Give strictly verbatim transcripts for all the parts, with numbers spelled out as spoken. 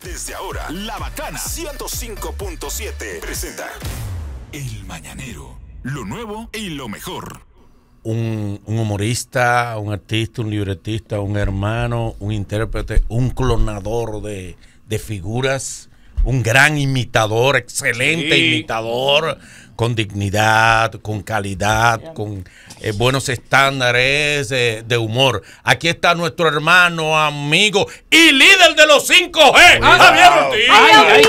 Desde ahora, La Bacana ciento cinco punto siete presenta El Mañanero, lo nuevo y lo mejor. Un, un humorista, un artista, un libretista, un hermano, un intérprete, un clonador de, de figuras, un gran imitador, excelente sí. imitador, con dignidad, con calidad, con eh, buenos estándares eh, de humor. Aquí está nuestro hermano, amigo y líder de los cinco G, Javier Ortiz. Ahí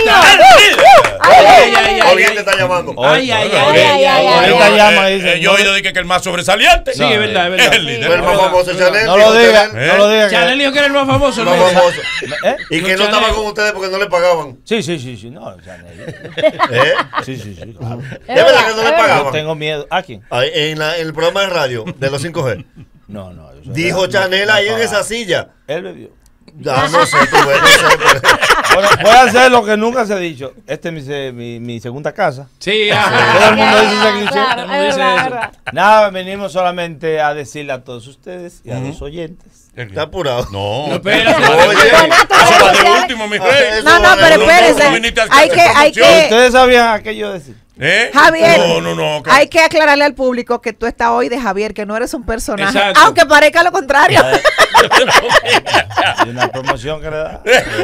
está. Oriente te está llamando. Ay, ay, ay. Ahorita llama y dice. Yo he oído que el más sobresaliente. Sí, es verdad, es verdad. Es el líder. El más famoso, Chanel. No lo diga, ¿Eh? no lo diga. Chanel dijo que era el más famoso. El más famoso. ¿Eh? Y que no estaba con ustedes porque no le pagaban. Sí, sí, sí, sí. No, Chanel. ¿Eh? Sí, sí, sí. Claro. ¿Es verdad que no le Yo pagaban? tengo miedo. ¿A quién? Ahí, en, la, en el programa de radio de los cinco G. No, no. eso Dijo era- Chanel no, ahí no en pagaba. esa silla. Él bebió. Ah, no sé, tú ves, no sé. pero- Bueno, voy a hacer lo que nunca se ha dicho. Esta es mi, se- mi, mi segunda casa. Sí, Todo ajá. el mundo dice esa cliché. Todo el mundo dice eso. Nada, venimos solamente a decirle a todos ustedes y a los oyentes. Está apurado. No. No, espérate. Oye, Eso va de último, mi rey. eso No, no, va de pero último. espérese. no viniste a hacer Hay que, hay promoción. que, ¿Ustedes sabían aquello decir? ¿Eh? Javier, No, no, no. que- hay que aclararle al público que tú estás hoy de Javier, que no eres un personaje, Exacto. aunque parezca lo contrario. Hay una promoción que le da.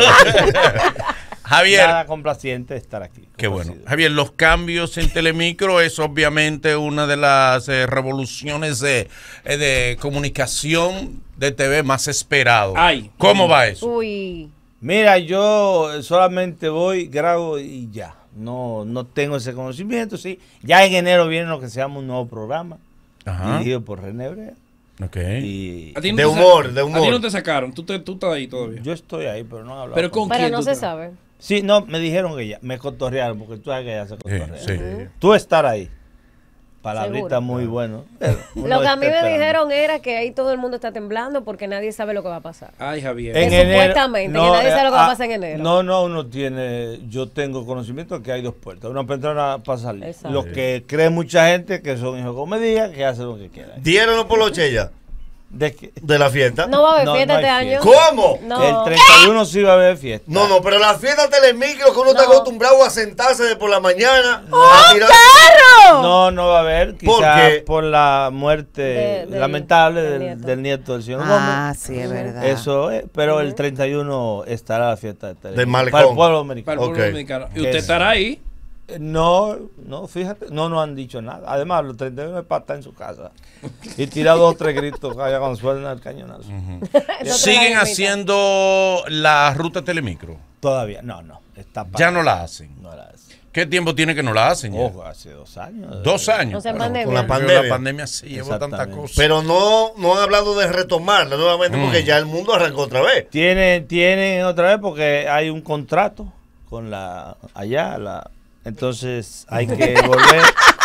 Javier. Nada complaciente estar aquí. Qué bueno. Complacido. Javier, los cambios en Telemicro es obviamente una de las eh, revoluciones de, eh, de comunicación de T V más esperado. Ay. ¿Cómo va eso? Uy. Mira, yo solamente voy, grabo y ya. No, no tengo ese conocimiento, sí. Ya en enero viene lo que se llama un nuevo programa, Ajá. dirigido por René Brea. Ok. Y A ti no De te humor, sa- de A ti no humor. te sacaron. Tú, te, tú estás ahí todavía. yo estoy ahí, pero no he hablado. Pero con Pero quién no tú se estás? sabe. Sí, no, me dijeron que ya, me cotorrearon, porque tú sabes que ya se Sí, cotorrea. sí. Tú estar ahí, palabrita Seguro. muy bueno. pero uno Lo que a mí está me esperando. dijeron era que ahí todo el mundo está temblando porque nadie sabe lo que va a pasar. Ay, Javier. En Que enero, supuestamente, que nadie sabe lo que va a pasar en enero. No, no, uno tiene, yo tengo conocimiento que hay dos puertas, una para entrar y una para salir. Exacto. Lo que cree mucha gente que son hijos de comedia, que hacen lo que quieran. Dieron por los chella De que, de la fiesta. No va a haber No, fiesta no hay este año. fiesta. ¿Cómo? No. el treinta y uno sí va a haber fiesta. No, no, pero la fiesta Telemicro que uno está No. acostumbrado a sentarse de por la mañana ¡Oh, a tirar. perro! No, no va a haber, ¿Por quizás qué? por la muerte De- del- lamentable del del, nieto. del nieto del señor Ah, Gómez. sí, es verdad. Eso es, pero el treinta y uno estará la fiesta de Telemicro. Del Malecón. Para el pueblo Para dominicano. el pueblo Ok. dominicano. Y Que usted sí. estará ahí. Eh, No, no, fíjate, no nos han dicho nada. Además, los treinta y uno es para estar en su casa y tirar dos o tres gritos allá cuando suena el cañonazo. ¿Siguen haciendo la ruta Telemicro? Todavía, no, no. Está para- Ya no la hacen. no la hace. ¿Qué tiempo tiene que no la hacen ya? Ojo, hace dos años. Dos años. No se Con pandemia. la Pero pandemia. la pandemia sí llevó tanta Exactamente. cosa. Pero no, no han hablado de retomarla nuevamente porque Mm. ya el mundo arrancó otra vez. Tienen, tienen otra vez porque hay un contrato con la allá, la entonces hay que volver.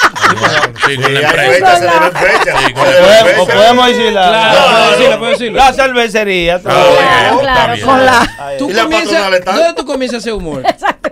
Sí, con Y la hay empresa. fecha, se deben fecha. Sí, con Se la deben empresa. Podemos, fecha. podemos decir la, Claro, la- puedo decirlo, puedo decirlo. la cervecería. todo. Ah, Claro, bueno, claro, está bien. Con la... Ahí. Tú ¿Y la comienzas, patronal está? ¿Dónde tú comienzas a hacer humor?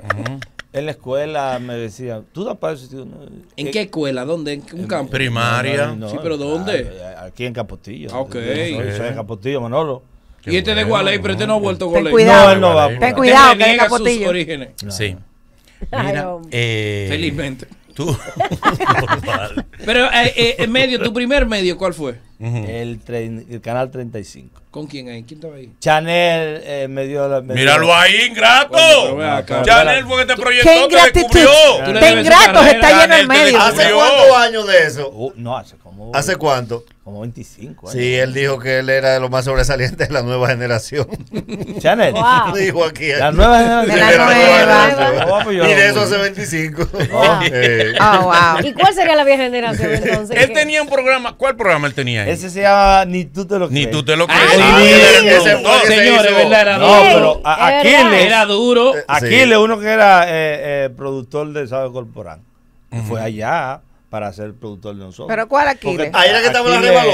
En la escuela me decían, tú no pareces tío, no, ¿En qué escuela? ¿Dónde? ¿En un campo? Primaria. No, Sí, pero ¿dónde? ah, Aquí en Capotillo. Ah, ok. Yo soy, soy de Capotillo, Manolo. Y este de Gualey, pero este no ha vuelto a Ten Gualey. cuidado. No, él no va. Ten por ahí. Ten cuidado, Este que es reniega sus Capotillo. orígenes. Sí. Ay, Mira, hombre. eh, Felizmente. tú. Normal. Pero eh, eh, en medio, tu primer medio, ¿cuál fue? Ujú. el, tre- el canal treinta y cinco. ¿Con quién ahí? ¿Quién estaba ahí? Chanel eh, me dio la. me dio- Míralo ahí, ingrato. Oye, pero ve acá. Chanel fue que te ¡Qué proyectó, te ingratitud! descubrió. Tú le ¡Qué debes ingratos! carrera. Está lleno Chanel el te medio. ¿Hace descubrió. cuántos años de eso? Uh, no, hace como. ¿Hace cuánto? Como veinticinco años. Sí, él dijo que él era de los más sobresalientes de la nueva generación. Chanel. Wow. Dijo aquí. La nueva generación. De la De la nueva. generación. Oh, pues yo Y no de eso voy. hace veinticinco. Oh. Eh, Oh, wow. ¿Y cuál sería la vieja generación entonces? Él ¿Qué? tenía un programa. ¿Cuál programa él tenía ahí? Ese se llama Ni tú te lo crees. Ni tú te lo Ay, crees. Ah, sí. ese- ese fue No, que se señores, hizo. ¿verdad? Era No, duro. pero a- es verdad. Aquiles. Era duro. Eh, Aquiles, Sí. uno que era eh, eh, productor de Sabe Corporán. que Fue allá para ser productor de nosotros. ¿Pero cuál Aquiles? Porque Ahí era que estaba la Aquiles- rebalosa.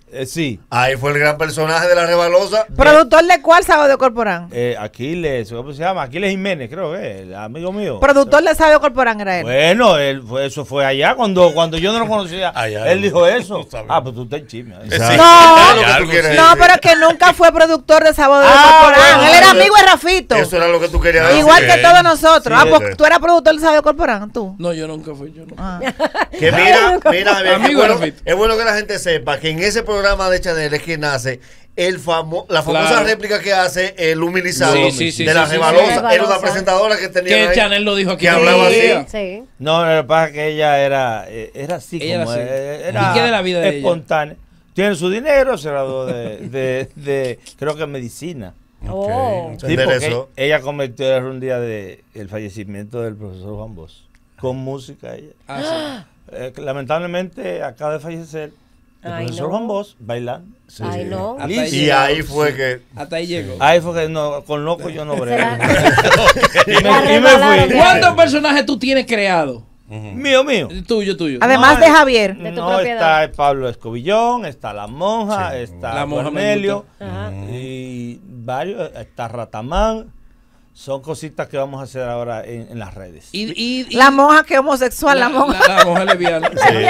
Eh, sí. Ahí fue el gran personaje de la Rebalosa. ¿Productor de cuál Sabio Corporán? Eh, Aquiles, ¿cómo se llama? Aquiles Jiménez, creo que es, el amigo mío. Productor de Sabio Corporán era él. Bueno, él fue, eso fue allá cuando, cuando yo no lo conocía. Allá, él dijo eso. no sabía. Ah, pues tú estás en chisme. Sí. No, Es lo que tú quieres no, decir. pero que nunca fue productor de Sabio Ah, Corporán. bueno, Él era eso- amigo de Rafito. Eso era lo que tú querías decir. Igual que Sí. todos nosotros. Sí, ah, pues sí. tú eras productor de Sabio Corporán, tú. No, yo nunca fui. Yo no. Ah. Que mira, mira, Javier, Amigo que bueno, Rafito. es bueno que la gente sepa que en ese programa de Chanel es que nace el famo, la famosa Claro. réplica que hace el Lumi Lizardo Sí, sí, sí, de sí, la sí, Rebalosa. sí. Era una Rebalosa. presentadora que tenía Que ahí, Chanel lo dijo aquí. que hablaba Sí. así. Sí. No, lo que pasa es que ella era, eh, era así Ella como era así. eh, era ¿Y qué de la vida de ella? espontánea. Tiene su dinero, se graduó de, de, de, creo que medicina. Oh. Se Sí, porque enderezó. ella cometió el error un día de el fallecimiento del profesor Juan Bosch. Con música ella. Ah, Eh, lamentablemente acaba de fallecer el Ay, profesor no. Juan Bosch bailando. Ay, no. Hasta Y ahí Y llegó. ahí fue Sí. que Hasta ahí llegó. Ahí fue que no, con loco yo no brego. Será- y me, La y me regalaron. fui. ¿Cuántos personajes tú tienes creados? Mío, mío. Tuyo, tuyo. Además No, de eh, Javier. De tu No, propiedad. está Pablo Escobillón, está La Monja, Sí. está La Monja me Cornelio Ajá. y varios, está Ratamán. Son cositas que vamos a hacer ahora en, en las redes. Y, y- y- La monja que es homosexual, la, monja. La, la monja lesbiana.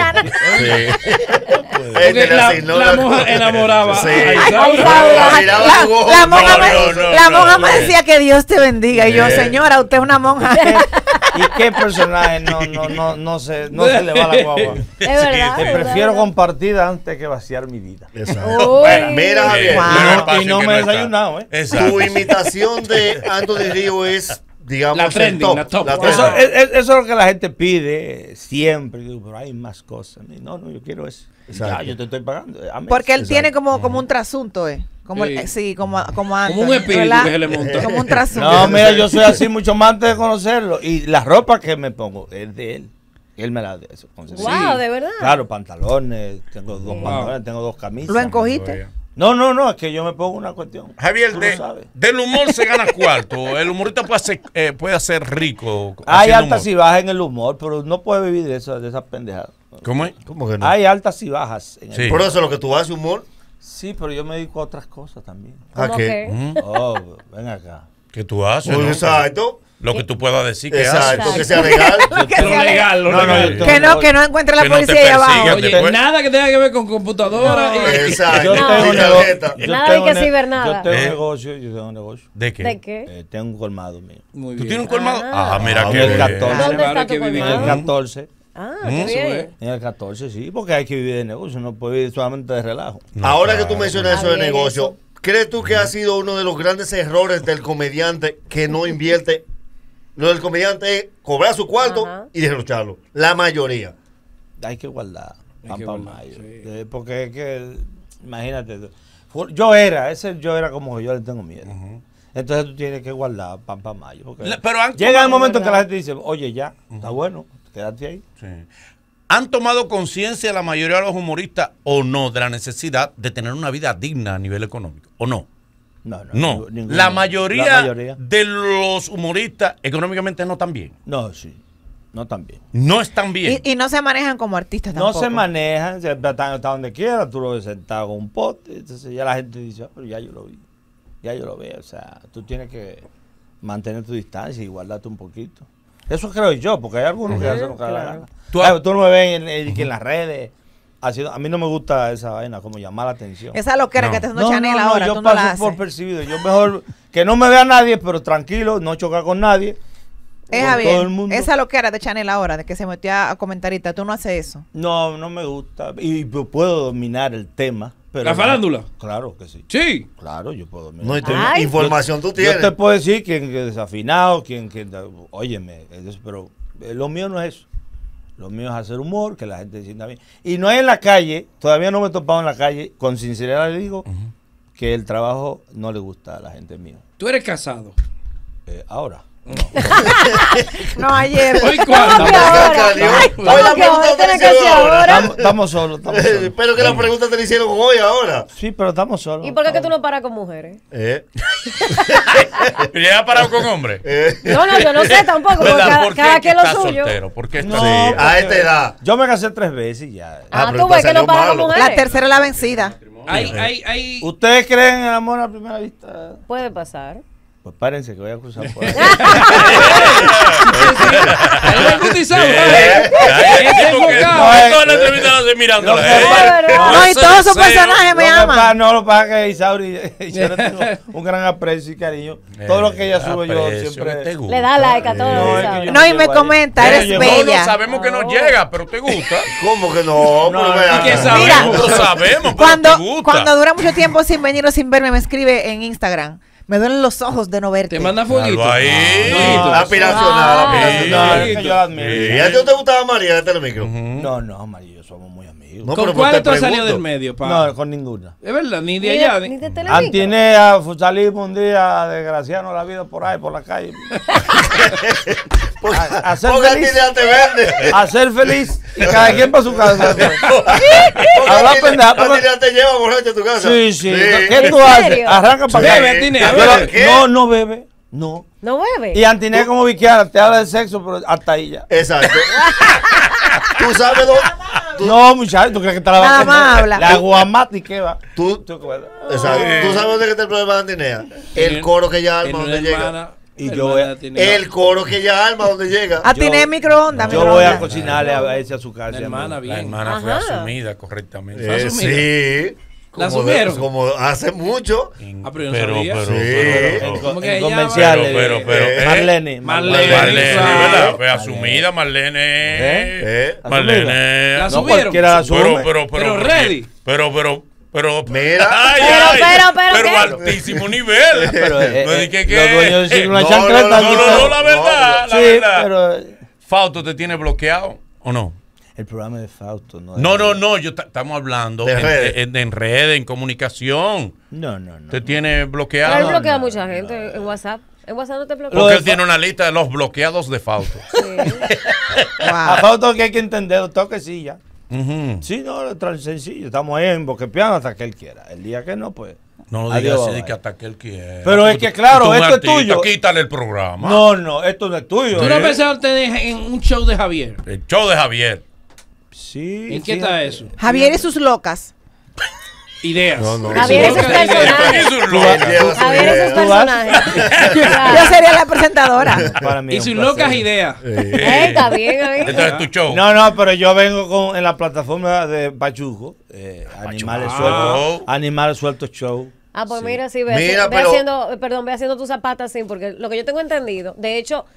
sí. Porque Este le la, asignó la monja enamoraba Sí. a Ay, Isaura. Isaura. Miraba la, su ojo. la monja, No, me, no, no, la no, monja no. me decía que Dios te bendiga. Y yo, Eh. señora, usted es una monja. ¿Y qué personaje no, no, no, no, se, no se le va la guagua? Es verdad. Te es prefiero verdad. compartida antes que vaciar mi vida. Exacto. Uy. Mira, Javier, Wow. Y no, Espacio y no que me he está. desayunado, ¿eh? Exacto. tu imitación de Anthony Río es, digamos, La el trending, top, la top. top. Eso, es, es- eso es lo que la gente pide siempre. Yo digo, pero hay más cosas. Y no, no, yo quiero eso. Exacto. Ya, yo te estoy pagando. Amén. Porque él Exacto. tiene como, como un trasunto, ¿eh? Como, Sí. el- sí, como, como antes. Como un espíritu que se le monta. Como un trasunto. No, mira, yo soy así mucho más antes de conocerlo. Y la ropa que me pongo es de él. Él me la de eso. concedió. Wow, de verdad. Claro, pantalones, tengo dos Wow. pantalones, tengo dos camisas. ¿Lo encogiste? No, no, no, es que yo me pongo una cuestión. Javier, Tú lo de- sabes. del humor se gana cuarto. El humorista puede ser, eh, puede ser rico. Hay haciendo altas humor. y bajas en el humor, pero no puede vivir de esas de esas pendejadas. ¿Cómo es? ¿Cómo que no? Hay altas y bajas en el Sí. Por eso lo que tú haces humor. Sí, pero yo me dedico a otras cosas también. ¿A ¿Cómo qué? que? Ujú. Oh, ven acá. ¿Qué tú haces? Pues no? exacto. Lo que tú puedas decir que Exacto, haces. que sea legal. Que Lo sea legal, lo No, no, legal. yo Que no, que no encuentre la Que no te policía ahí abajo. persigan. Oye, Después- nada que tenga que ver con computadora. No. y- Exacto. Yo No. tengo Y un nego- tarjeta. yo Nada tengo de que ne- cibernada. Yo tengo ¿Eh? un negocio, yo tengo un negocio. ¿De qué? ¿De qué? Eh, tengo un colmado mío. Muy ¿Tú bien. tienes un colmado? Ah. Ah, mira Ah, que bien. bien. catorce. ¿Dónde Claro, está hay que tu vivir En el colmado? catorce. Ah, Mm, qué eso bien. es. En el catorce, sí, porque hay que vivir de negocio, no puede vivir solamente de relajo. No, Ahora que claro. tú mencionas Está eso de bien negocio, eso. ¿crees tú que ha sido uno de los grandes errores del comediante que no invierte? Lo del comediante es cobrar su cuarto Ajá. y derrocharlo. La mayoría. Hay que guardar. Hay pan que pa' guardar, mayo. sí. Eh, Porque es que, imagínate, fu- yo era, ese yo era como yo le tengo miedo. Entonces tú tienes que guardar pan para mayo. porque Le- pero han llega el tomado, momento en que ¿verdad? la gente dice, oye, ya, está bueno, quédate ahí. Sí. ¿Han tomado conciencia la mayoría de los humoristas o no de la necesidad de tener una vida digna a nivel económico? ¿O no? No, no. No. ningú- ninguno. La mayoría, La mayoría. de los humoristas económicamente no están bien. No, sí. No tan bien. No están bien. Y, y no se manejan como artistas No tampoco. se manejan, se están está donde quiera, tú lo ves sentado con un pote, entonces ya la gente dice, "Ah, pero ya yo lo vi, ya yo lo veo, o sea, tú tienes que mantener tu distancia y guardarte un poquito. Eso creo yo, porque hay algunos que hacen lo que da la claro. gana. Tú Ay, has- Tú no me ves en, en- que en las redes, haciendo, a mí no me gusta esa vaina, como llamar la atención. Esa lo que era No. que te está haciendo Chanel ahora, yo tú no la paso haces. por percibido, yo mejor que no me vea nadie, pero tranquilo, no chocar con nadie. Es con Javier, todo el mundo. esa lo que era de Chanel ahora, de que se metió a comentarista, tú no haces eso. No, no me gusta, y p- puedo dominar el tema. Pero ¿La farándula? Claro que sí. Sí. Claro, yo puedo dominar. No, y el te- tema. Ay. información tú Yo tienes. te puedo decir quién que es desafinado, quién que óyeme, es- pero eh, lo mío no es eso. Lo mío es hacer humor, que la gente sienta bien. Y no es en la calle, todavía no me he topado en la calle, con sinceridad le digo que el trabajo no le gusta a la gente mío. Tú eres casado. Eh, ahora. No, ayer. Hoy cuándo. ¿Cómo que ahora? Calió. Ay, Hoy ¿cómo la que pregunta ahora? te la ¿Tiene que hicieron ser ahora. ahora? Estamos, estamos solos, estamos solos. Espero que la pregunta te la hicieron hoy, ahora. Sí, pero estamos solos. ¿Y por qué que tú no paras con mujeres? Eh, ¿Y ya ha parado con hombres? eh. No, no, yo no sé tampoco, porque ¿Verdad? cada, ¿Por qué cada quien lo estás suyo. soltero? ¿Por qué estás No, Sí, soltero? a esta edad. Yo me casé tres veces y ya. Ah, pero tú ves te que no salió paras con malo. mujeres. La tercera es la vencida. Hay, hay, hay. ¿Ustedes creen en el amor a primera vista? Puede pasar. Pues párense que voy a cruzar por ahí. Ahí va el Gutisaur, Eh, ¿vale? eh, Ese porque enfocado. no, toda la entrevista la hace mirándola. Lo que eh. pasa- No, y ese todos sus deseo. personajes me Lo que aman. pasa- no, lo que pasa es que Isauri y yo le tengo un gran aprecio y cariño. Todo lo que ella sube yo Aprecio, que te siempre... gusta. Le da like a todo No, lo es que que sabe. yo No, y llego me ahí. comenta, Yo eres llego- No, no bella. sabemos que nos Oh. llega, pero te gusta. ¿Cómo que no? No, Pero no, vea ¿y qué acá. sabe? Mira, Lo sabemos, pero Cuando, te gusta. cuando dura mucho tiempo sin venir o sin verme, me escribe en Instagram. Me duelen los ojos de no verte. Te manda fueguito. Míralo ahí. No, Aspiracional, Ay. aspiracional. No, es que yo la admiro. ¿Y a ti no te gustaba María de Telemicro? No, no, María y yo somos muy amigos. No, ¿Con pero cuál te tú has salido pregunto. del medio, pa? No, con ninguna. Es verdad, ni de Ni allá. de, ni- ni de Telemicro. Antinea, salimos un día desgraciado la vida por ahí, por la calle. Porque, A- a ser porque feliz. Antinea te vende. A ser feliz y cada quien para su casa. Porque Habla Antinea- pendeja, porque- Antinea te lleva borracho a tu casa. Sí, sí. ¿Qué ¿En tú haces? serio? Arranca para acá. Bebe, Antinea, Pero- bebe. ¿Qué? No, no bebe. No. No bebe. Y Antinea como Viquiara te habla de sexo, pero hasta ahí ya. Exacto. Tú sabes dónde. Tú, No, muchacho, ¿tú crees que te la va Nada a más comer? habla. La guamati que va. tú, Tú que vas- exacto. ¿Tú sabes dónde está el problema de Antinea? El coro que ella En arma una donde llega. hermana- Y hermana yo voy- tiene- El coro que ella arma donde llega. A ti en microondas, Yo voy a microondas. cocinarle a ese a su casa. La hermana, La bien. hermana fue Ajá. asumida correctamente. Eh, asumida. sí. ¿La Como, asumieron? como hace mucho. En- Ah, pero yo no pero, sabía. pero, Sí. pero, En, pero, ¿Cómo que en ella comerciales. Pero, pero, pero, de- eh, Marlene. Marlene. Marlene, Claro. ¿verdad? Fue asumida, Marlene. ¿Eh? Eh. Marlene. La No subieron. cualquiera la Pero, asume. pero, pero, Pero ready. Pero, pero, pero. Mira. Ay, Pero, ay, pero, pero, pero ¿qué? a altísimo nivel. Pero, eh, no eh, dije que. los dueños de Siglo No, una chancleta. no, No, no, no, la verdad, No, la Sí, verdad. pero Fausto te tiene bloqueado o no? el programa de Fausto no. No, no, no, yo ta- estamos hablando De en, redes. en- en redes, en comunicación. No, no, no. Te tiene Pero él bloqueado. bloquea a no, mucha gente en WhatsApp. En WhatsApp no te bloquea. Lo Porque de él tiene una lista de los bloqueados de Fausto. Sí. A Wow. Fausto que hay que entender, doctor, que sí, ya. Ujú. Sí, no, es tan sencillo. Estamos ahí en Boquepiano hasta que él quiera. El día que no, pues. No adiós, digas así bye. de que hasta que él quiera. Pero es que, claro, Tú un esto es artista, tuyo. Quítale el programa. No, no, esto no es tuyo. ¿Tú no ¿eh? pensabas tener en un show de Javier? El show de Javier. Sí. ¿En qué sí, está eh, eso? Javier y sus locas. Ideas. No, no. Javier, ese es Ideas. personaje. Y sus Él locas. lleva su Javier, ese es idea. ¿Tú vas? personaje. Yo Claro. sería la presentadora. Para mí Y es sus un placer. locas ideas. Ey, está bien ahí. Este es tu show. No, no, pero yo vengo con en la plataforma de Pachuco, eh, Animales Ah. Sueltos, Animales Sueltos Show. Ah, pues Sí. mira, sí, ve, Mira, haci- ve pero- haciendo, eh, perdón, ve haciendo tus zapatas así, porque lo que yo tengo entendido, de hecho,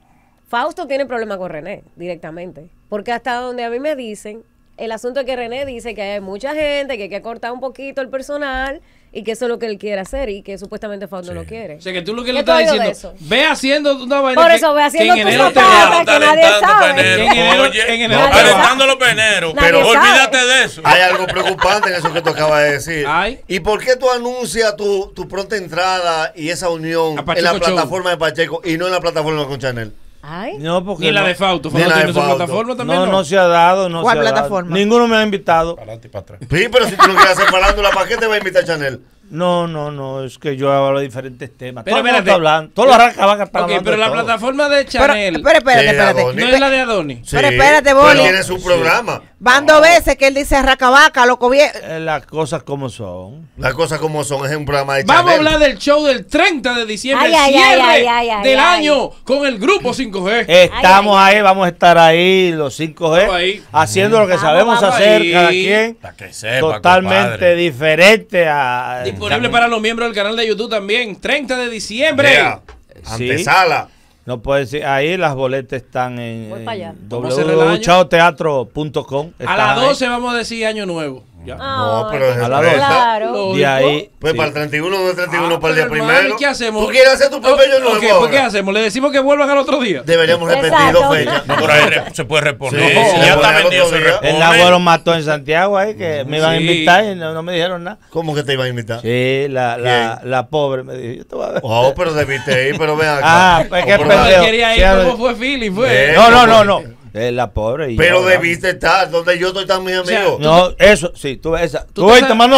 Fausto tiene problema con René directamente, porque hasta donde a mí me dicen, el asunto es que René dice que hay mucha gente, que hay que cortar un poquito el personal y que eso es lo que él quiere hacer y que supuestamente Fausto no quiere. O sea, que tú lo que ¿Qué le tú estás has oído diciendo, de eso? ve haciendo una vaina Por que- eso, ve que haciendo en tus enero te zapatos. va- que nadie Calentando sabe. Penero. En enero- Oye, en enero no, te va. calentando los peneros. Nadie Pero sabe. olvídate de eso. Hay algo preocupante en eso que tú acabas de decir. Ay. ¿Y por qué tú anuncias tu, tu pronta entrada y esa unión A Pacheco en la Show. plataforma de Pacheco y no en la plataforma con Chanel? Ay, No, porque Ni la no, de Fausto. Ni Fausto la de tiene su Fausto. plataforma también. no, No, no se ha dado, no ¿Cuál se ha dado. plataforma? Ninguno me ha invitado. Para adelante y para atrás. Sí, pero si tú no quieres hacer farándula, ¿para qué te va a invitar Chanel? No, no, no, es que yo hablo de diferentes temas. Pero Todo el mundo espérate. está hablando. Todos los arrancabacas están Ok, hablando pero de la todo. plataforma de Pero, Chanel pero espérate, Sí, espérate. Adonis. no es la de Adonis. Sí, Pero espérate, pero Boli. tiene su programa. Van dos veces que él dice racabaca, loco bien. Eh, las cosas como son. Las cosas como son, es un programa de Vamos a Chanel. hablar del show del treinta de diciembre, Ay, el ay, cierre ay, ay, ay, del ay. año con el grupo cinco G. Estamos ay, ahí, vamos a estar ahí, los cinco G, Vamos ahí. haciendo lo que Vamos, sabemos vamos hacer ahí. cada quien. Para que sepa, Totalmente compadre. diferente a. Disponible para los miembros del canal de YouTube también. treinta de diciembre. Mira, Sí. antesala. No puede decir, ahí las boletas están en, Voy para allá. Vamos a cerrar el año. w w w punto chao teatro punto com. A las doce vamos a decir año nuevo. Ya. No, Ay, pero es A la sorpresa. claro. Lo- De ahí. Pues sí. para el treinta y uno, no es treinta y uno Ah, para el día pero, hermano, primero. ¿y qué hacemos? ¿Tú quieres hacer tu propio año nuevo Ok, pues ¿qué ahora? hacemos? ¿Le decimos que vuelvan al otro día? Deberíamos repetir Exacto. dos fechas. No, por ahí re- se puede reponer. Sí, si se ya puede está al vendido, otro se día. repone. El abuelo mató en Santiago ahí, que me iban a Sí. invitar y no, no me dijeron nada. ¿Cómo que te iba a invitar? Sí, la, la, ¿Quién? la pobre me dijo, yo te voy a ver. Oh, pero debiste ir, pero ven acá. Ah, pues que Oh, pero- No, él pendejo. quería ir, Claro. ¿cómo fue Philly? Fue. Eh, No, no, no, no. Es la pobre. Y Pero yo, debiste estar donde yo estoy tan mis sea, amigos. No, eso, sí, tú ves esa. Tú ¿Tú te oíste, sabes- Manolo?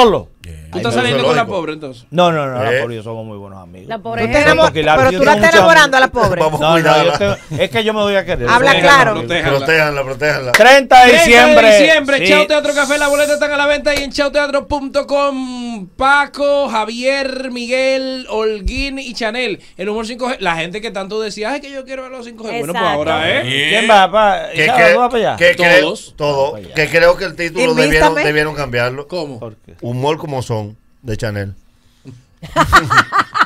¿Tú estás saliendo con la pobre entonces? No, no, no, Eh. la pobre y yo somos muy buenos amigos. La pobre Tú te gente. enamor- porque la- pero yo tú la tengo estás muchos enamorando a la amigos. pobre. Vamos a No, no, yo cuidarla. tengo- es que yo me doy a querer. Habla Protéjanla, claro. protéjanla. Protéjanla, protéjanla. treinta de treinta diciembre. de diciembre, Sí. Chao Teatro Café, las boletas están a la venta y en chao teatro punto com. Paco, Javier, Miguel, Holguín y Chanel. El humor cinco G. La gente que tanto decía, ay, que yo quiero ver los cinco G. Bueno, pues Exacto. ahora, ¿eh? ¿Quién va? Pa? Que, Isabel, que- ¿tú vas para allá? que creo- Todos. todo. Vamos para Que allá. creo que el título Invístame. debieron, debieron cambiarlo. ¿Cómo? ¿Por qué? Humor como son, de Chanel.